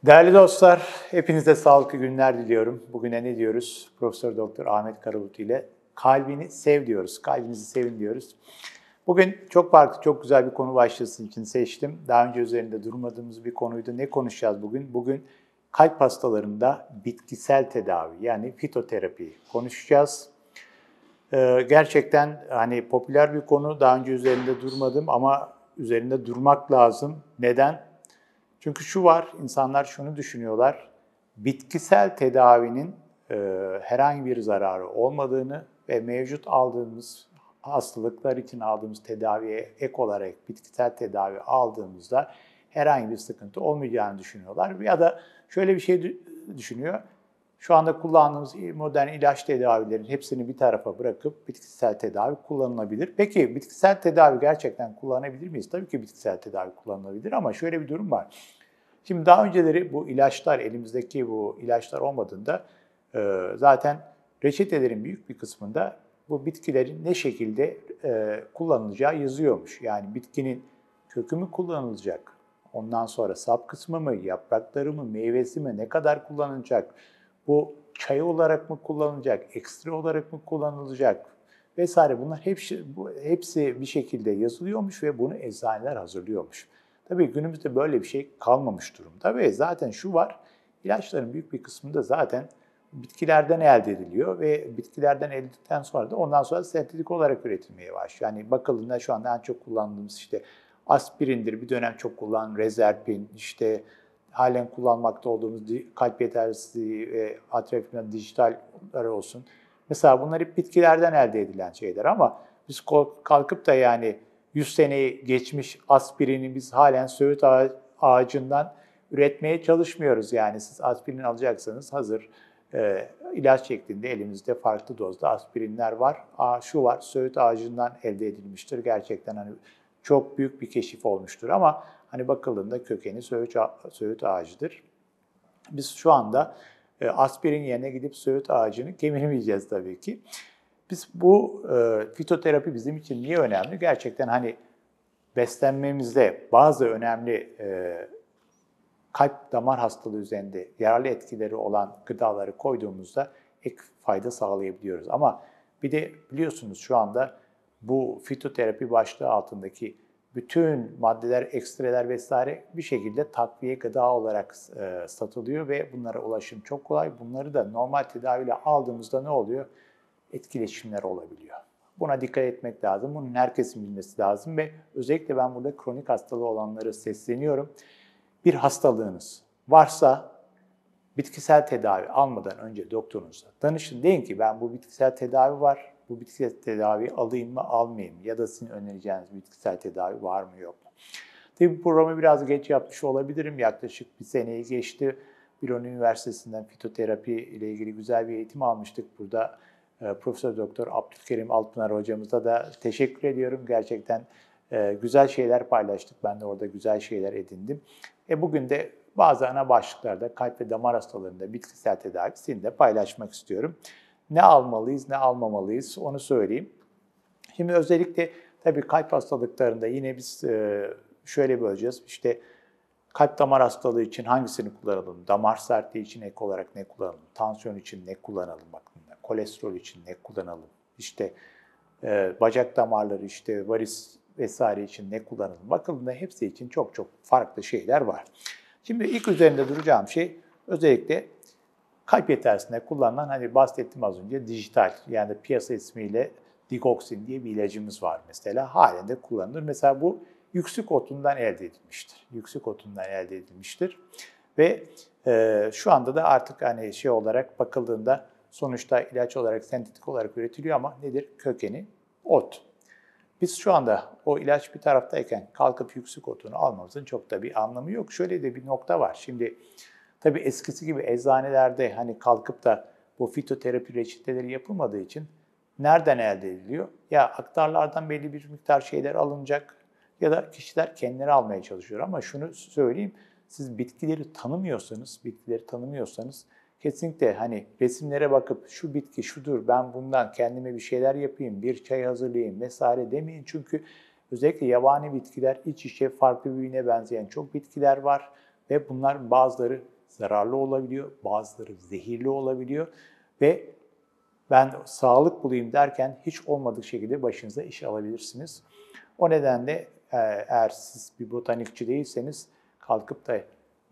Değerli dostlar, hepinize sağlıklı günler diliyorum. Bugüne ne diyoruz? Profesör Doktor Ahmet Karabulut ile kalbini sev diyoruz, kalbinizi sevin diyoruz. Bugün çok farklı, çok güzel bir konu başlığı için seçtim. Daha önce üzerinde durmadığımız bir konuydu. Ne konuşacağız bugün? Bugün kalp hastalarında bitkisel tedavi yani fitoterapi konuşacağız. Gerçekten hani popüler bir konu. Daha önce üzerinde durmadım ama üzerinde durmak lazım. Neden? Çünkü şu var, insanlar şunu düşünüyorlar, bitkisel tedavinin herhangi bir zararı olmadığını ve mevcut aldığımız hastalıklar için aldığımız tedaviye ek olarak bitkisel tedavi aldığımızda herhangi bir sıkıntı olmayacağını düşünüyorlar. Ya da şöyle bir şey düşünüyor, şu anda kullandığımız modern ilaç tedavilerin hepsini bir tarafa bırakıp bitkisel tedavi kullanılabilir. Peki bitkisel tedavi gerçekten kullanabilir miyiz? Tabii ki bitkisel tedavi kullanılabilir ama şöyle bir durum var. Şimdi daha önceleri bu ilaçlar, elimizdeki bu ilaçlar olmadığında zaten reçetelerin büyük bir kısmında bu bitkilerin ne şekilde kullanılacağı yazıyormuş. Yani bitkinin kökü mü kullanılacak, ondan sonra sap kısmı mı, yaprakları mı, meyvesi mi, ne kadar kullanılacak, bu çay olarak mı kullanılacak, ekstra olarak mı kullanılacak vesaire bunlar hepsi bir şekilde yazılıyormuş ve bunu eczaneler hazırlıyormuş. Tabii günümüzde böyle bir şey kalmamış durumda ve zaten şu var, ilaçların büyük bir kısmında zaten bitkilerden elde ediliyor ve bitkilerden elde edildikten sonra da ondan sonra sentetik olarak üretilmeye başlıyor. Yani bakıldığında şu anda en çok kullandığımız işte aspirindir, bir dönem çok kullanılan rezerpin, işte halen kullanmakta olduğumuz kalp yetersizliği ve atrofik dijitaller olsun. Mesela bunlar hep bitkilerden elde edilen şeyler ama biz kalkıp da yani 100 seneyi geçmiş aspirini biz halen söğüt ağacından üretmeye çalışmıyoruz. Yani siz aspirin alacaksanız hazır ilaç şeklinde elimizde farklı dozda aspirinler var. Şu var, söğüt ağacından elde edilmiştir. Gerçekten hani çok büyük bir keşif olmuştur ama hani bakıldığında kökeni söğüt ağacıdır. Biz şu anda aspirin yerine gidip söğüt ağacını kemirmeyeceğiz tabii ki. Biz bu fitoterapi bizim için niye önemli? Gerçekten hani beslenmemizde bazı önemli kalp damar hastalığı üzerinde yararlı etkileri olan gıdaları koyduğumuzda ek fayda sağlayabiliyoruz. Ama bir de biliyorsunuz şu anda bu fitoterapi başlığı altındaki bütün maddeler, ekstreler vesaire bir şekilde takviye gıda olarak satılıyor ve bunlara ulaşım çok kolay. Bunları da normal tedaviyle aldığımızda ne oluyor? Etkileşimler olabiliyor. Buna dikkat etmek lazım. Bunun herkesin bilmesi lazım ve özellikle ben burada kronik hastalığı olanlara sesleniyorum. Bir hastalığınız varsa bitkisel tedavi almadan önce doktorunuza danışın. Deyin ki ben bu bitkisel tedavi var, bu bitkisel tedavi alayım mı almayayım mı? Ya da sizin önereceğiniz bitkisel tedavi var mı yok mu? Tabii bu programı biraz geç yapmış olabilirim. Yaklaşık bir seneyi geçti. Bilon Üniversitesi'nden fitoterapi ile ilgili güzel bir eğitim almıştık. Burada Profesör Doktor Abdülkerim Alpınar hocamıza da teşekkür ediyorum. Gerçekten güzel şeyler paylaştık. Ben de orada güzel şeyler edindim. Bugün de bazı ana başlıklarda kalp ve damar hastalarında bitkisel tedavisini de paylaşmak istiyorum. Ne almalıyız, ne almamalıyız onu söyleyeyim. Şimdi özellikle tabii kalp hastalıklarında yine biz şöyle böleceğiz. İşte kalp damar hastalığı için hangisini kullanalım? Damar sertliği için ek olarak ne kullanalım? Tansiyon için ne kullanalım? Kolesterol için ne kullanalım? İşte bacak damarları, işte varis vesaire için ne kullanalım? Bakıldığında hepsi için çok çok farklı şeyler var. Şimdi ilk üzerinde duracağım şey özellikle kalp yetersizliğinde kullanılan hani bahsettim az önce dijital yani piyasa ismiyle digoxin diye bir ilacımız var mesela. Halen de kullanılır. Mesela bu yüksük otundan elde edilmiştir. Yüksük otundan elde edilmiştir. Ve şu anda da artık hani şey olarak bakıldığında sonuçta ilaç olarak, sentetik olarak üretiliyor ama nedir? Kökeni ot. Biz şu anda o ilaç bir taraftayken kalkıp yüksük otunu almamızın çok da bir anlamı yok. Şöyle de bir nokta var. Şimdi tabii eskisi gibi eczanelerde hani kalkıp da bu fitoterapi reçeteleri yapılmadığı için nereden elde ediliyor? Ya aktarlardan belli bir miktar şeyler alınacak ya da kişiler kendileri almaya çalışıyor. Ama şunu söyleyeyim, siz bitkileri tanımıyorsanız kesinlikle hani resimlere bakıp şu bitki şudur, ben bundan kendime bir şeyler yapayım, bir çay hazırlayayım vesaire demeyin. Çünkü özellikle yabani bitkiler iç içe farklı birbirine benzeyen çok bitkiler var ve bunlar bazıları zararlı olabiliyor, bazıları zehirli olabiliyor ve ben sağlık bulayım derken hiç olmadık şekilde başınıza iş alabilirsiniz. O nedenle eğer siz bir botanikçi değilseniz kalkıp da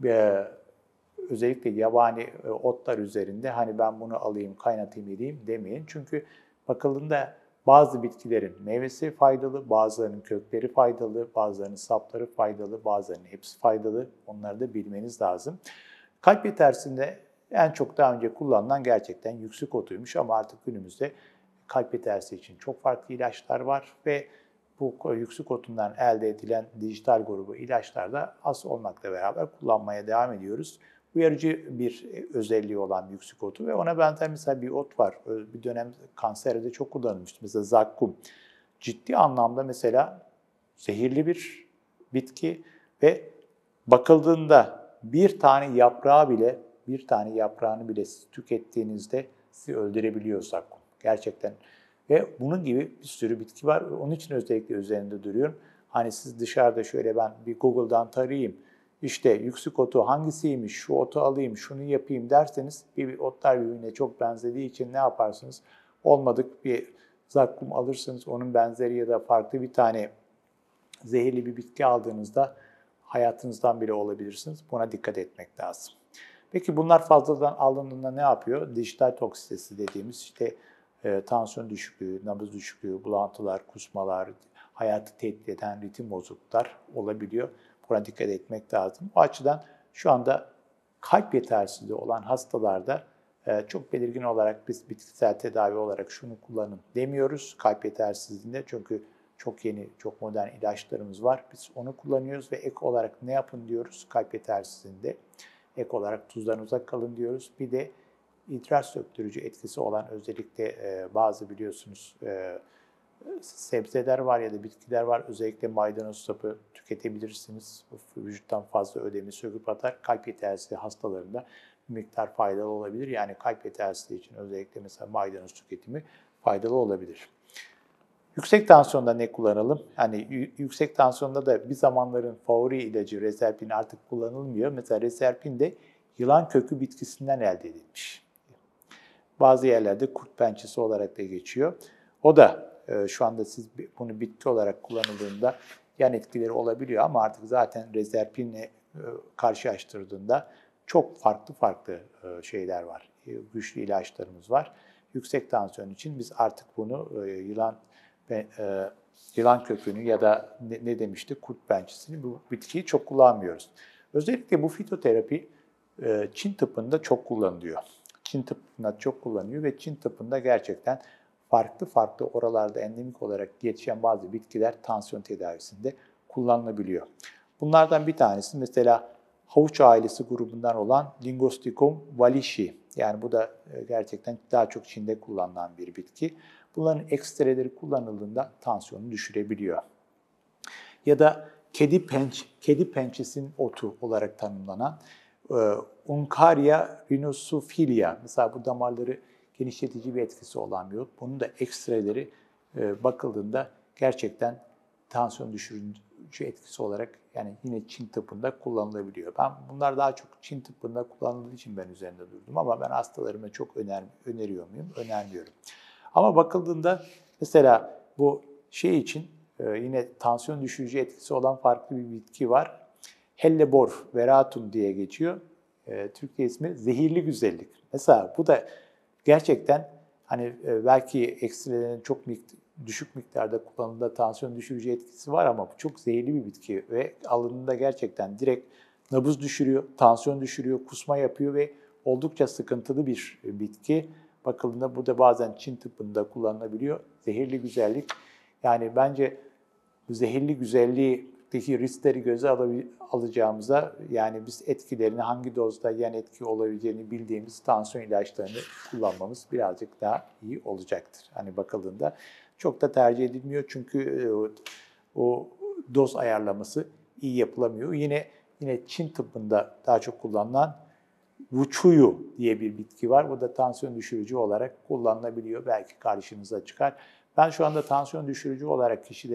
özellikle yabani otlar üzerinde hani ben bunu alayım, kaynatayım, yediğim demeyin. Çünkü bakıldığında bazı bitkilerin meyvesi faydalı, bazılarının kökleri faydalı, bazılarının sapları faydalı, bazılarının hepsi faydalı. Onları da bilmeniz lazım. Kalp yetersinde en çok daha önce kullanılan gerçekten yüksük otuymuş ama artık günümüzde kalp yetersi için çok farklı ilaçlar var ve bu yüksük otundan elde edilen dijital grubu ilaçlar da az olmakla beraber kullanmaya devam ediyoruz. Uyarıcı bir özelliği olan yüksük otu ve ona benzer mesela bir ot var. Bir dönem kanserde çok kullanılmıştı. Mesela zakkum. Ciddi anlamda mesela zehirli bir bitki ve bakıldığında bir tane yaprağını bile siz tükettiğinizde sizi öldürebiliyor zakkum. Gerçekten. Ve bunun gibi bir sürü bitki var. Onun için özellikle üzerinde duruyorum. Hani siz dışarıda şöyle ben bir Google'dan tarayayım, İşte yüksük otu hangisiymiş, şu otu alayım, şunu yapayım derseniz bir otlar birbirine çok benzediği için ne yaparsınız? Olmadık bir zakkum alırsınız, onun benzeri ya da farklı bir tane zehirli bir bitki aldığınızda hayatınızdan bile olabilirsiniz. Buna dikkat etmek lazım. Peki bunlar fazladan alındığında ne yapıyor? Dijital toksisitesi dediğimiz işte tansiyon düşüklüğü, nabız düşüklüğü, bulantılar, kusmalar, hayatı tehdit eden ritim bozukluklar olabiliyor. Buna dikkat etmek lazım. O açıdan şu anda kalp yetersizliği olan hastalarda çok belirgin olarak biz bitkisel tedavi olarak şunu kullanın demiyoruz kalp yetersizliğinde. Çünkü çok yeni, çok modern ilaçlarımız var. Biz onu kullanıyoruz ve ek olarak ne yapın diyoruz kalp yetersizliğinde. Ek olarak tuzdan uzak kalın diyoruz. Bir de idrar söktürücü etkisi olan özellikle bazı biliyorsunuz sebzeler var ya da bitkiler var. Özellikle maydanoz sapı tüketebilirsiniz. Vücuttan fazla ödemi söküp atar. Kalp yetersizliği hastalarında bir miktar faydalı olabilir. Yani kalp yetersizliği için özellikle mesela maydanoz tüketimi faydalı olabilir. Yüksek tansiyonda ne kullanalım? Yani yüksek tansiyonda da bir zamanların favori ilacı rezerpin artık kullanılmıyor. Mesela rezerpin de yılan kökü bitkisinden elde edilmiş. Bazı yerlerde kurt pençesi olarak da geçiyor. O da şu anda siz bunu bitki olarak kullanıldığında yan etkileri olabiliyor ama artık zaten rezerpinle karşılaştırdığında çok farklı şeyler var. Güçlü ilaçlarımız var. Yüksek tansiyon için biz artık bunu yılan kökünü ya da ne demiştik kurt pençesini bu bitkiyi çok kullanmıyoruz. Özellikle bu fitoterapi Çin tıbbında çok kullanılıyor. Çin tıbbında çok kullanılıyor ve Çin tıbbında gerçekten farklı oralarda endemik olarak yetişen bazı bitkiler tansiyon tedavisinde kullanılabiliyor. Bunlardan bir tanesi mesela havuç ailesi grubundan olan Lingosticum wallichii. Yani bu da gerçekten daha çok Çin'de kullanılan bir bitki. Bunların ekstreleri kullanıldığında tansiyonu düşürebiliyor. Ya da kedi pençesinin otu olarak tanımlanan Uncaria rhinosophilia. Mesela bu damarları genişletici bir etkisi olan bir ot. Bunun da ekstreleri bakıldığında gerçekten tansiyon düşürücü etkisi olarak yani yine Çin tıbbında kullanılabiliyor. Bunlar daha çok Çin tıbbında kullanıldığı için ben üzerinde durdum ama ben hastalarıma çok öneriyor muyum? Önermiyorum. Ama bakıldığında mesela bu şey için yine tansiyon düşürücü etkisi olan farklı bir bitki var. Hellebor veratum diye geçiyor. Türkçe ismi zehirli güzellik. Mesela bu da gerçekten hani belki ekstrelerin çok düşük miktarda kullanımda tansiyon düşürücü etkisi var ama bu çok zehirli bir bitki ve alındığında gerçekten direkt nabız düşürüyor, tansiyon düşürüyor, kusma yapıyor ve oldukça sıkıntılı bir bitki. Bakıldığında bu da bazen Çin tıbbında kullanılabiliyor. Zehirli güzellik. Yani bence bu zehirli güzelliğindeki riskleri göze alacağımıza yani biz etkilerini hangi dozda yan etki olabileceğini bildiğimiz tansiyon ilaçlarını kullanmamız birazcık daha iyi olacaktır. Hani bakıldığında çok da tercih edilmiyor çünkü o doz ayarlaması iyi yapılamıyor. Yine Çin tıbbında daha çok kullanılan Wuchuyu diye bir bitki var. Bu da tansiyon düşürücü olarak kullanılabiliyor. Belki karşınıza çıkar. Ben şu anda tansiyon düşürücü olarak kişilere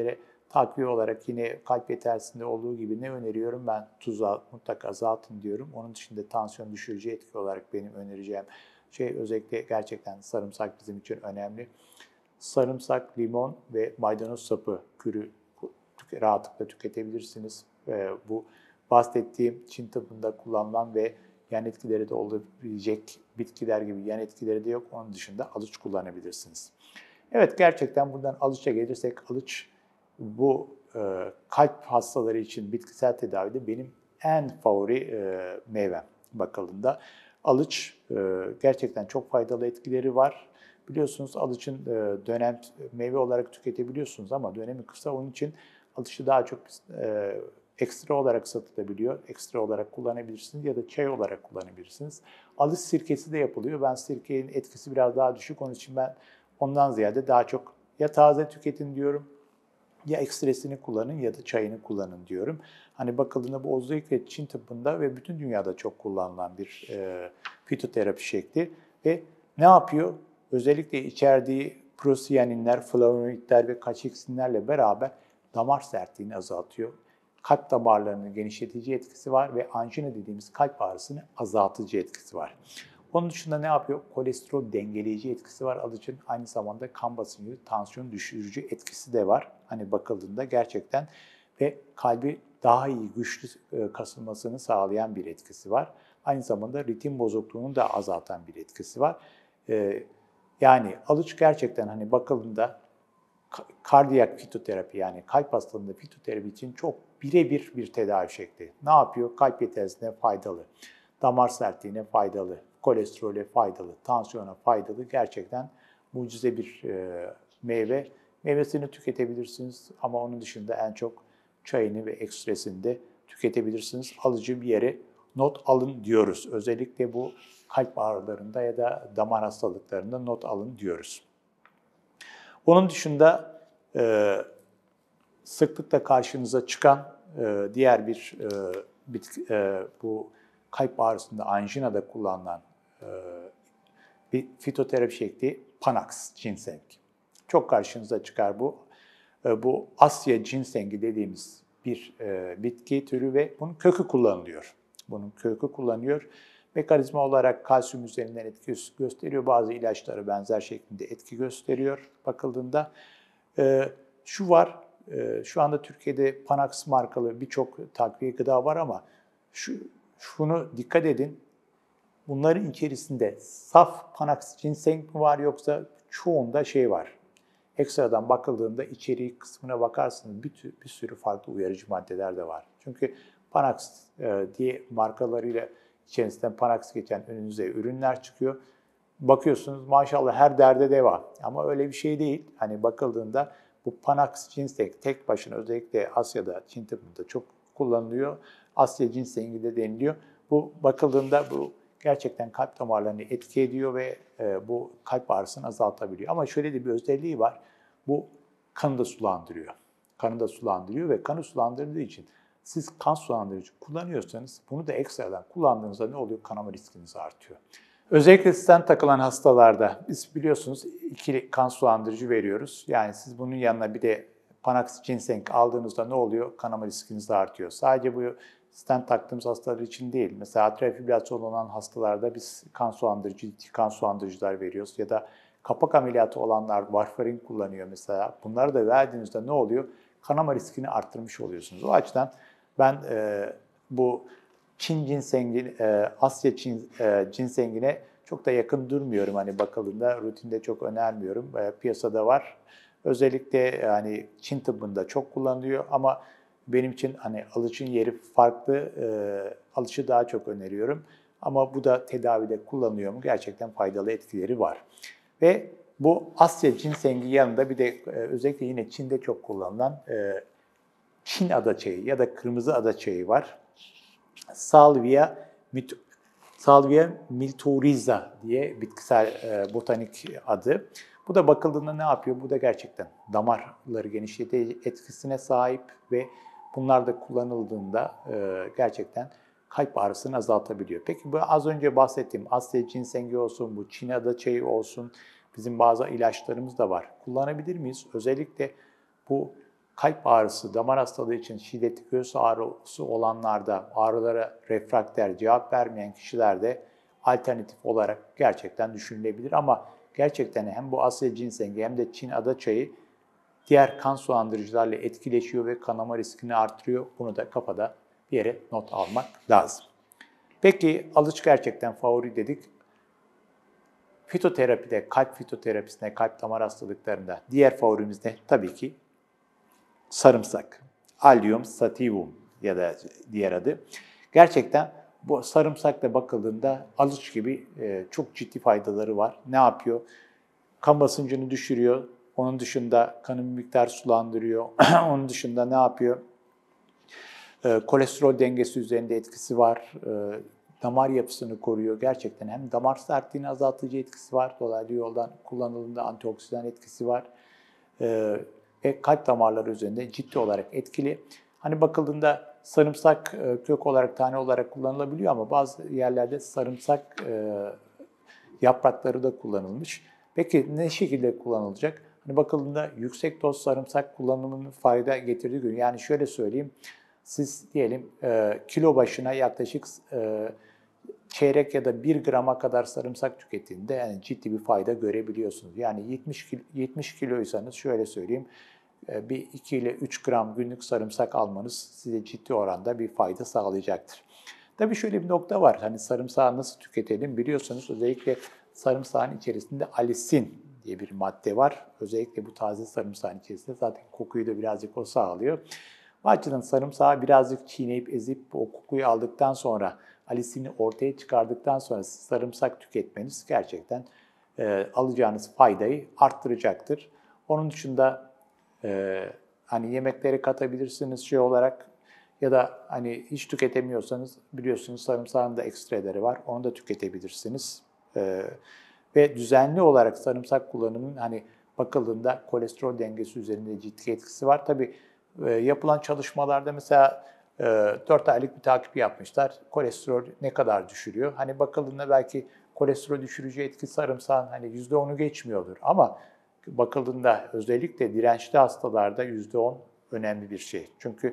takviye olarak yine kalp yetersinde olduğu gibi ne öneriyorum? Ben tuzu mutlaka azaltın diyorum. Onun dışında tansiyon düşürücü etki olarak benim önereceğim şey özellikle gerçekten sarımsak bizim için önemli. Sarımsak, limon ve maydanoz sapı kürü rahatlıkla tüketebilirsiniz. Bu bahsettiğim Çin tıbbında kullanılan ve yan etkileri de olabilecek bitkiler gibi yan etkileri de yok. Onun dışında alıç kullanabilirsiniz. Evet, gerçekten buradan alıça gelirsek alıç bu kalp hastaları için bitkisel tedavide benim en favori meyvem bakıldığında. Alıç gerçekten çok faydalı etkileri var. Biliyorsunuz alıçın dönem meyve olarak tüketebiliyorsunuz ama dönemi kısa, onun için alıçı daha çok ekstra olarak satılabiliyor. Ekstra olarak kullanabilirsiniz ya da çay olarak kullanabilirsiniz. Alış sirkesi de yapılıyor. Ben sirkenin etkisi biraz daha düşük. Onun için ben ondan ziyade daha çok ya taze tüketin diyorum, ya ekstresini kullanın ya da çayını kullanın diyorum. Hani bakıldığında bu özellikle Çin tıbbında ve bütün dünyada çok kullanılan bir fitoterapi şekli. Ve ne yapıyor? Özellikle içerdiği prosiyaninler, flavonoidler ve kaçeksinlerle beraber damar sertliğini azaltıyor. Kalp damarlarını genişletici etkisi var ve anjina dediğimiz kalp ağrısını azaltıcı etkisi var. Onun dışında ne yapıyor? Kolesterol dengeleyici etkisi var alıcın. Aynı zamanda kan basıncı, tansiyon düşürücü etkisi de var. Hani bakıldığında gerçekten ve kalbi daha iyi, güçlü kasılmasını sağlayan bir etkisi var. Aynı zamanda ritim bozukluğunu da azaltan bir etkisi var. Yani alıç gerçekten hani bakıldığında kardiyak fitoterapi yani kalp hastalığında fitoterapi için çok birebir bir tedavi şekli. Ne yapıyor? Kalp yetersine faydalı, damar sertliğine faydalı, kolesterole faydalı, tansiyona faydalı. Gerçekten mucize bir meyve. Meyvesini tüketebilirsiniz ama onun dışında en çok çayını ve ekstresini de tüketebilirsiniz. Alıcı bir yere not alın diyoruz. Özellikle bu kalp ağrılarında ya da damar hastalıklarında not alın diyoruz. Onun dışında sıklıkla karşınıza çıkan diğer bir bitki, bu kalp ağrısında anjinada kullanılan bir fitoterapi şekli Panax ginseng. Çok karşınıza çıkar bu. Bu Asya ginsengi dediğimiz bir bitki türü ve bunun kökü kullanılıyor. Bunun kökü kullanılıyor. Mekanizma olarak kalsiyum üzerinden etki gösteriyor. Bazı ilaçlara benzer şeklinde etki gösteriyor bakıldığında. Şu var, şu anda Türkiye'de Panax markalı birçok takviye gıda var ama şunu dikkat edin. Bunların içerisinde saf Panax ginseng mi var yoksa çoğunda şey var. Ekstradan bakıldığında içeriği kısmına bakarsınız bir sürü farklı uyarıcı maddeler de var. Çünkü Panax diye markalarıyla içerisinden Panax geçen önünüze ürünler çıkıyor. Bakıyorsunuz maşallah her derde deva ama öyle bir şey değil. Hani bakıldığında bu Panax ginseng tek başına özellikle Asya'da, Çin tıbbında çok kullanılıyor. Asya ginsengi de deniliyor. Bu bakıldığında bu gerçekten kalp damarlarını etki ediyor ve bu kalp ağrısını azaltabiliyor. Ama şöyle de bir özelliği var. Bu kanı da sulandırıyor. Kanı da sulandırıyor ve kanı sulandırdığı için siz kan sulandırıcı kullanıyorsanız bunu da ekstradan kullandığınızda ne oluyor? Kanama riskiniz artıyor. Özellikle stent takılan hastalarda biz biliyorsunuz ikili kan sulandırıcı veriyoruz. Yani siz bunun yanına bir de Panax ginseng aldığınızda ne oluyor? Kanama riskiniz de artıyor. Sadece bu stent taktığımız hastalar için değil. Mesela atrial fibrilasyon olan hastalarda biz kan sulandırıcılar veriyoruz. Ya da kapak ameliyatı olanlar varfarin kullanıyor mesela. Bunları da verdiğinizde ne oluyor? Kanama riskini arttırmış oluyorsunuz. O açıdan ben bu Çin ginsengin, Asya ginsengine çok da yakın durmuyorum. Hani bakıldığında rutinde çok önermiyorum. Piyasada var. Özellikle hani Çin tıbbında çok kullanılıyor ama benim için hani alıçın yeri farklı. Alıçı daha çok öneriyorum. Ama bu da tedavide kullanılıyor mu? Gerçekten faydalı etkileri var. Ve bu Asya ginsengi yanında bir de özellikle yine Çin'de çok kullanılan Çin adaçayı ya da kırmızı adaçayı var. Salvia miltoriza diye bitkisel botanik adı. Bu da bakıldığında ne yapıyor? Bu da gerçekten damarları genişletici etkisine sahip ve bunlar da kullanıldığında gerçekten kalp ağrısını azaltabiliyor. Peki bu az önce bahsettiğim Asya ginsengi olsun, bu Çin adaçayı olsun, bizim bazı ilaçlarımız da var. Kullanabilir miyiz? Özellikle bu kalp ağrısı, damar hastalığı için şiddetli göğüs ağrısı olanlarda, ağrılara refrakter cevap vermeyen kişilerde alternatif olarak gerçekten düşünülebilir. Ama gerçekten hem bu Asya cinsengi hem de Çin adaçayı diğer kan sulandırıcılarla etkileşiyor ve kanama riskini artırıyor. Bunu da kafada bir yere not almak lazım. Peki alıç gerçekten favori dedik. Fitoterapide, kalp fitoterapisinde, kalp damar hastalıklarında diğer favorimiz de tabii ki sarımsak. Allium sativum ya da diğer adı. Gerçekten bu sarımsakla bakıldığında alıç gibi çok ciddi faydaları var. Ne yapıyor? Kan basıncını düşürüyor. Onun dışında kanın miktar sulandırıyor. Onun dışında ne yapıyor? Kolesterol dengesi üzerinde etkisi var. Damar yapısını koruyor. Gerçekten hem damar sertliğini azaltıcı etkisi var. Dolaylı yoldan kullanıldığında antioksidan etkisi var. Ve kalp damarları üzerinde ciddi olarak etkili. Hani bakıldığında sarımsak kök olarak, tane olarak kullanılabiliyor ama bazı yerlerde sarımsak yaprakları da kullanılmış. Peki ne şekilde kullanılacak? Hani bakıldığında yüksek doz sarımsak kullanımının fayda getirdiği gün. Yani şöyle söyleyeyim, siz diyelim kilo başına yaklaşık çeyrek ya da 1 grama kadar sarımsak tükettiğinde yani ciddi bir fayda görebiliyorsunuz. Yani 70 kiloysanız şöyle söyleyeyim, bir 2 ile 3 gram günlük sarımsak almanız size ciddi oranda bir fayda sağlayacaktır. Tabii şöyle bir nokta var. Hani sarımsağı nasıl tüketelim biliyorsunuz. Özellikle sarımsağın içerisinde alisin diye bir madde var. Özellikle bu taze sarımsağın içerisinde zaten kokuyu da birazcık o sağlıyor. Bu açıdan sarımsağı birazcık çiğneyip ezip o kokuyu aldıktan sonra, alisini ortaya çıkardıktan sonra sarımsak tüketmeniz gerçekten alacağınız faydayı arttıracaktır. Onun dışında hani yemeklere katabilirsiniz şey olarak ya da hani hiç tüketemiyorsanız biliyorsunuz sarımsağın da ekstreleri var. Onu da tüketebilirsiniz. Ve düzenli olarak sarımsak kullanımının hani bakıldığında kolesterol dengesi üzerinde ciddi etkisi var. Tabii yapılan çalışmalarda mesela 4 aylık bir takip yapmışlar. Kolesterol ne kadar düşürüyor? Hani bakıldığında belki kolesterol düşürücü etki sarımsağın hani %10'u geçmiyordur. Ama bakıldığında özellikle dirençli hastalarda %10 önemli bir şey. Çünkü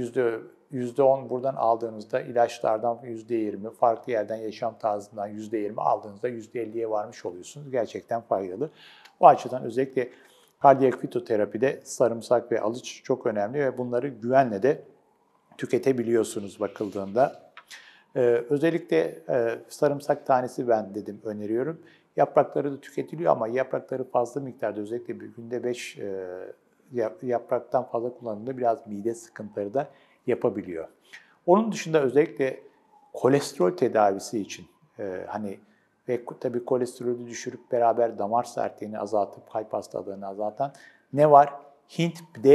%10 buradan aldığınızda ilaçlardan %20, farklı yerden yaşam tarzından %20 aldığınızda %50'ye varmış oluyorsunuz. Gerçekten faydalı. O açıdan özellikle kardiyak fitoterapide sarımsak ve alıç çok önemli ve bunları güvenle de tüketebiliyorsunuz bakıldığında. Özellikle sarımsak tanesi ben dedim öneriyorum. Yaprakları da tüketiliyor ama yaprakları fazla miktarda özellikle bir günde 5 yapraktan fazla kullanıldığında biraz mide sıkıntıları da yapabiliyor. Onun dışında özellikle kolesterol tedavisi için hani ve tabii kolesterolü düşürüp beraber damar sertliğini azaltıp kalp hastalığını azaltan ne var? Hint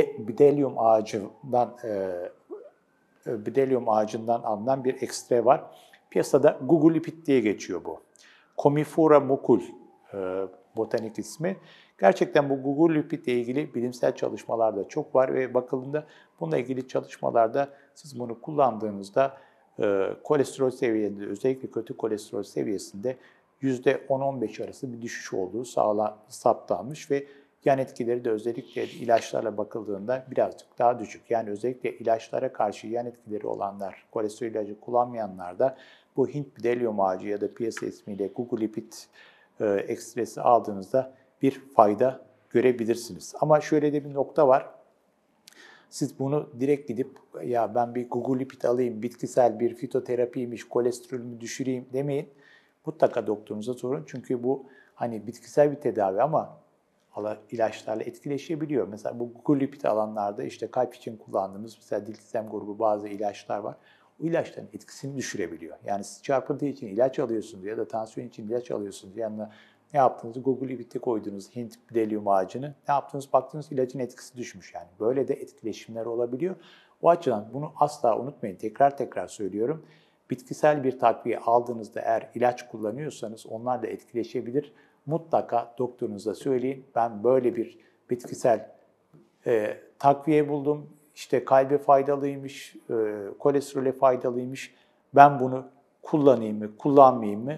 bdellium ağacından alınan bir ekstre var. Piyasada gugulipit diye geçiyor bu. Commiphora mucul botanik ismi. Gerçekten bu gugulipit ile ilgili bilimsel çalışmalar da çok var ve bakıldığında bununla ilgili çalışmalarda siz bunu kullandığınızda kolesterol seviyesinde, özellikle kötü kolesterol seviyesinde %10-15 arası bir düşüş olduğu saptanmış ve yan etkileri de özellikle ilaçlarla bakıldığında birazcık daha düşük. Yani özellikle ilaçlara karşı yan etkileri olanlar, kolesterol ilacı kullanmayanlar da bu Hint bdellium ağacı ya da piyasa ismiyle gugulipit ekstresi aldığınızda bir fayda görebilirsiniz. Ama şöyle de bir nokta var. Siz bunu direkt gidip ya ben bir gugulipit alayım, bitkisel bir fitoterapiymiş, kolesterolümü düşüreyim demeyin. Mutlaka doktorunuza sorun. Çünkü bu hani bitkisel bir tedavi ama ilaçlarla etkileşebiliyor. Mesela bu gugulipid alanlarda işte kalp için kullandığımız mesela diltiazem grubu bazı ilaçlar var. O ilaçların etkisini düşürebiliyor. Yani siz çarpıntı için ilaç alıyorsunuz ya da tansiyon için ilaç alıyorsunuz. Yanına ne yaptınız? Gugulipid'e koydunuz Hint bdellium ağacını. Ne yaptınız? Baktınız ilacın etkisi düşmüş yani. Böyle de etkileşimler olabiliyor. O açıdan bunu asla unutmayın. Tekrar tekrar söylüyorum. Bitkisel bir takviye aldığınızda eğer ilaç kullanıyorsanız onlar da etkileşebilir. Mutlaka doktorunuza söyleyin. Ben böyle bir bitkisel takviye buldum. İşte kalbe faydalıymış, kolesterole faydalıymış. Ben bunu kullanayım mı, kullanmayayım mı?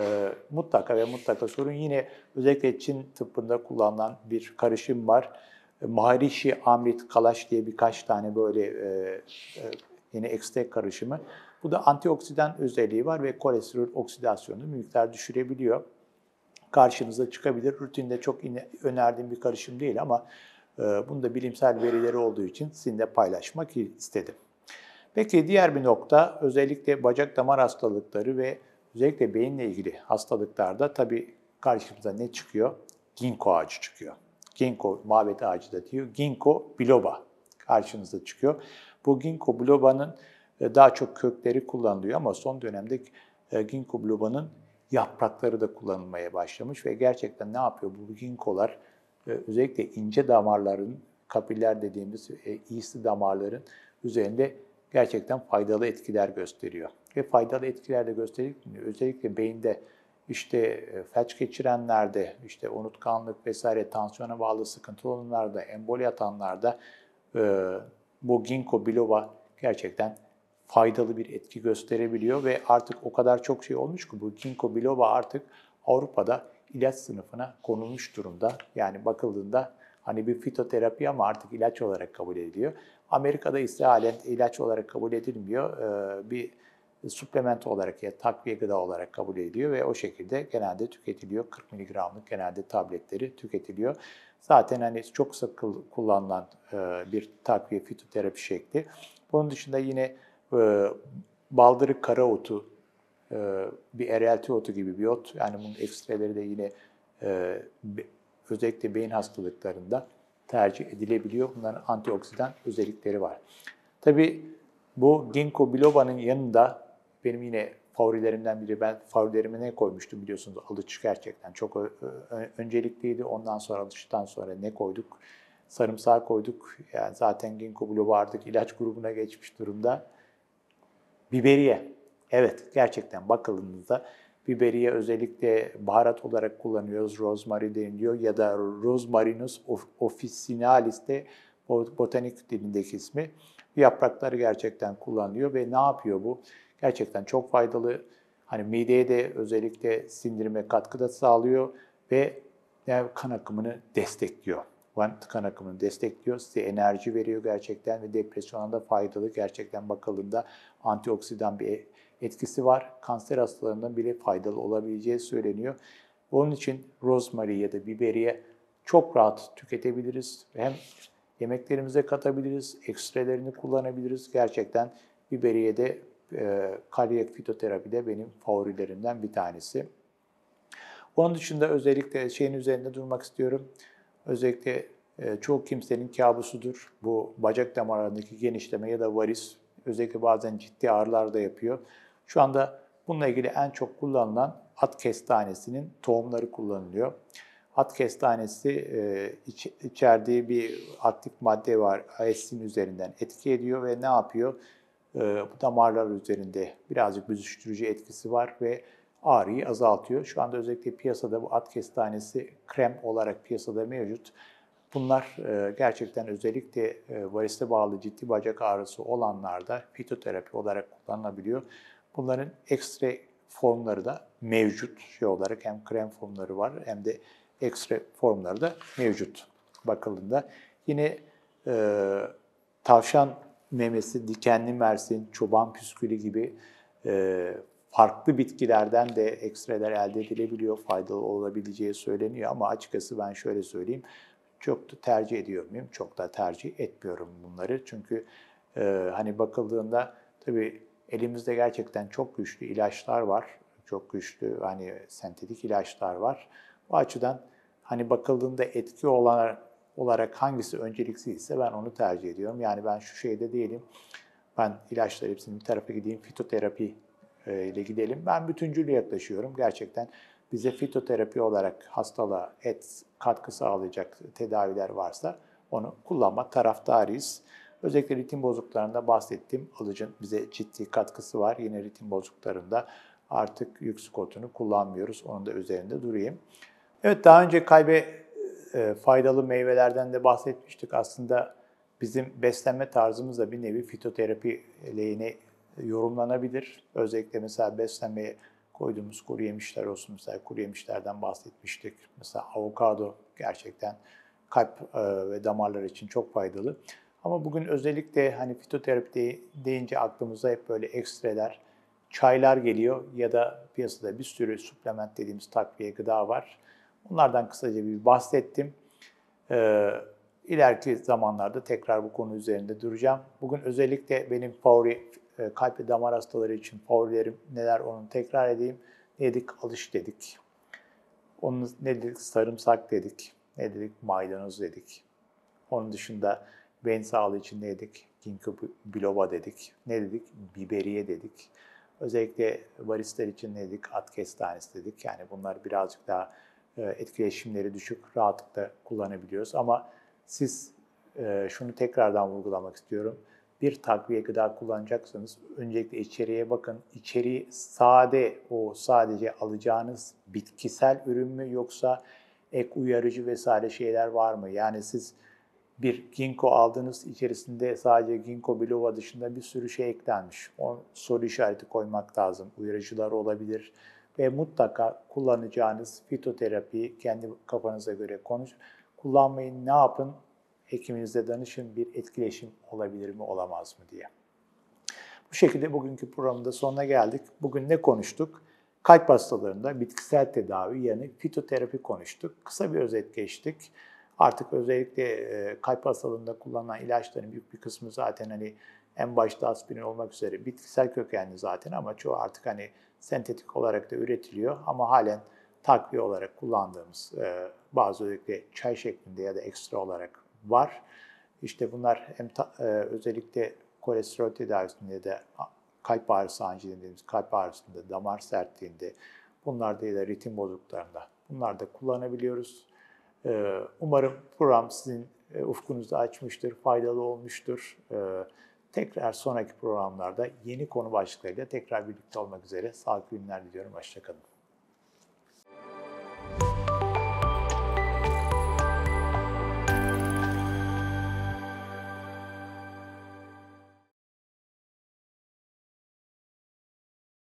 Mutlaka ve mutlaka sorun. Yine özellikle Çin tıbbında kullanılan bir karışım var. Maharishi Amrit Kalash diye birkaç tane böyle yine ekstrak karışımı. Bu da antioksidan özelliği var ve kolesterol oksidasyonunu miktar düşürebiliyor. Karşınıza çıkabilir. Rutinde çok önerdiğim bir karışım değil ama bunda bilimsel verileri olduğu için sizinle paylaşmak istedim. Peki diğer bir nokta özellikle bacak damar hastalıkları ve özellikle beyinle ilgili hastalıklarda tabii karşımıza ne çıkıyor? Ginkgo ağacı çıkıyor. Ginkgo mabet ağacı da diyor. Ginkgo biloba karşınıza çıkıyor. Bu ginkgo biloba'nın daha çok kökleri kullanılıyor ama son dönemde ginkgo biloba'nın yaprakları da kullanılmaya başlamış ve gerçekten ne yapıyor? Bu ginkgolar özellikle ince damarların, kapiller dediğimiz iyisi damarların üzerinde gerçekten faydalı etkiler gösteriyor. Ve faydalı etkiler de gösterirken özellikle beyinde işte felç geçirenlerde, işte unutkanlık vesaire tansiyona bağlı sıkıntı olanlarda, emboli atanlarda bu ginkgo biloba gerçekten faydalı bir etki gösterebiliyor ve artık o kadar çok şey olmuş ki bu ginkgo biloba artık Avrupa'da ilaç sınıfına konulmuş durumda. Yani bakıldığında hani bir fitoterapi ama artık ilaç olarak kabul ediliyor. Amerika'da ise halen ilaç olarak kabul edilmiyor. Bir suplement olarak ya takviye gıda olarak kabul ediliyor ve o şekilde genelde tüketiliyor. 40 miligramlık genelde tabletleri tüketiliyor. Zaten hani çok sık kullanılan bir takviye fitoterapi şekli. Bunun dışında yine baldırı karaotu, bir eryalti otu gibi bir ot. Yani bunun ekstreleri de yine özellikle beyin hastalıklarında tercih edilebiliyor. Bunların antioksidan özellikleri var. Tabii bu ginkgo biloba'nın yanında benim yine favorilerimden biri, ben favorilerime ne koymuştum biliyorsunuz, alıç gerçekten çok öncelikliydi. Ondan sonra alıçtan sonra ne koyduk? Sarımsağı koyduk. Yani zaten ginkgo biloba artık ilaç grubuna geçmiş durumda. Biberiye. Evet, gerçekten bakıldığınızda biberiye özellikle baharat olarak kullanıyoruz. Rosemary deniliyor ya da Rosmarinus officinalis de botanik dilindeki ismi. Yaprakları gerçekten kullanılıyor ve ne yapıyor bu? Gerçekten çok faydalı. Hani mideye de özellikle sindirime katkıda sağlıyor ve kan akımını destekliyor. Kan akımını destekliyor, size enerji veriyor gerçekten ve depresyona da faydalı. Gerçekten bakıldığında antioksidan bir etkisi var. Kanser hastalarından bile faydalı olabileceği söyleniyor. Onun için rosemary ya da biberiye çok rahat tüketebiliriz. Hem yemeklerimize katabiliriz, ekstrelerini kullanabiliriz. Gerçekten biberiye de kardiyak fitoterapide benim favorilerimden bir tanesi. Onun dışında özellikle şeyin üzerinde durmak istiyorum. Özellikle çoğu kimsenin kabusudur. Bu bacak damarlarındaki genişleme ya da varis, özellikle bazen ciddi ağrılar da yapıyor. Şu anda bununla ilgili en çok kullanılan at kestanesinin tohumları kullanılıyor. At kestanesi içerdiği bir aktif madde var. AS'in üzerinden etki ediyor ve ne yapıyor? Bu damarlar üzerinde birazcık büzüştürücü etkisi var ve ağrıyı azaltıyor. Şu anda özellikle piyasada bu at kestanesi krem olarak piyasada mevcut. Bunlar gerçekten özellikle varise bağlı ciddi bacak ağrısı olanlarda fitoterapi olarak kullanılabiliyor. Bunların ekstra formları da mevcut. Şey olarak hem krem formları var hem de ekstra formları da mevcut bakıldığında. Yine tavşan memesi, dikenli mersin, çoban püskülü gibi farklı bitkilerden de ekstreler elde edilebiliyor, faydalı olabileceği söyleniyor ama açıkçası ben şöyle söyleyeyim, çok da tercih ediyor muyum? Çok da tercih etmiyorum bunları. Çünkü hani bakıldığında tabii elimizde gerçekten çok güçlü ilaçlar var. Çok güçlü hani sentetik ilaçlar var. Bu açıdan hani bakıldığında etki olarak hangisi önceliksizse ben onu tercih ediyorum. Yani ben şu şeyde değilim. Ben ilaçlar hepsini bir tarafa gideyim, fitoterapi ile gidelim. Ben bütüncül yaklaşıyorum. Gerçekten bize fitoterapi olarak hastalığa katkı sağlayacak tedaviler varsa onu kullanma taraftarıyız. Özellikle ritim bozukluklarında bahsettiğim alıcın bize ciddi katkısı var. Yine ritim bozukluklarında artık yük skotunu kullanmıyoruz. Onun da üzerinde durayım. Evet, daha önce kalbe faydalı meyvelerden de bahsetmiştik. Aslında bizim beslenme tarzımız da bir nevi fitoterapi lehine yorumlanabilir. Özellikle mesela beslenmeye koyduğumuz kuru yemişler olsun. Mesela kuru yemişlerden bahsetmiştik. Mesela avokado gerçekten kalp ve damarlar için çok faydalı. Ama bugün özellikle hani fitoterapi deyince aklımıza hep böyle ekstreler, çaylar geliyor ya da piyasada bir sürü supplement dediğimiz takviye gıda var. Onlardan kısaca bir bahsettim. İleriki zamanlarda tekrar bu konu üzerinde duracağım. Bugün özellikle benim favori kalp ve damar hastaları için favorilerim neler onu tekrar edeyim. Ne dedik? Alış dedik. Onun ne dedik? Sarımsak dedik. Ne dedik? Maydanoz dedik. Onun dışında beyin sağlığı için ne dedik? Ginkgo biloba dedik. Ne dedik? Biberiye dedik. Özellikle varisler için ne dedik? At kestanesi dedik. Yani bunlar birazcık daha etkileşimleri düşük, rahatlıkla kullanabiliyoruz. Ama siz şunu tekrardan vurgulamak istiyorum. Bir takviye gıda kullanacaksanız öncelikle içeriğe bakın. İçeriği sadece alacağınız bitkisel ürün mü yoksa ek uyarıcı vesaire şeyler var mı? Yani siz bir ginkgo aldığınız içerisinde sadece ginkgo biloba dışında bir sürü şey eklenmiş. O soru işareti koymak lazım. Uyarıcılar olabilir ve mutlaka kullanacağınız fitoterapiyi kendi kafanıza göre kullanmayın. Ne yapın? Hekiminize danışın, bir etkileşim olabilir mi, olamaz mı diye. Bu şekilde bugünkü programın da sonuna geldik. Bugün ne konuştuk? Kalp hastalarında bitkisel tedavi yani fitoterapi konuştuk. Kısa bir özet geçtik. Artık özellikle kalp hastalığında kullanılan ilaçların büyük bir kısmı zaten hani en başta aspirin olmak üzere bitkisel kökenli zaten ama çoğu artık hani sentetik olarak da üretiliyor ama halen takviye olarak kullandığımız bazı özellikle çay şeklinde ya da ekstra olarak var. İşte bunlar hem özellikle kolesterol tedavisinde ya da kalp ağrısı anjiyo dediğimiz kalp ağrısında, damar sertliğinde, bunlarda ya da ritim bozukluklarında bunlar da kullanabiliyoruz. Umarım program sizin ufkunuzu açmıştır, faydalı olmuştur. Tekrar sonraki programlarda yeni konu başlıklarıyla tekrar birlikte olmak üzere sağlıklı günler diliyorum. Hoşça kalın.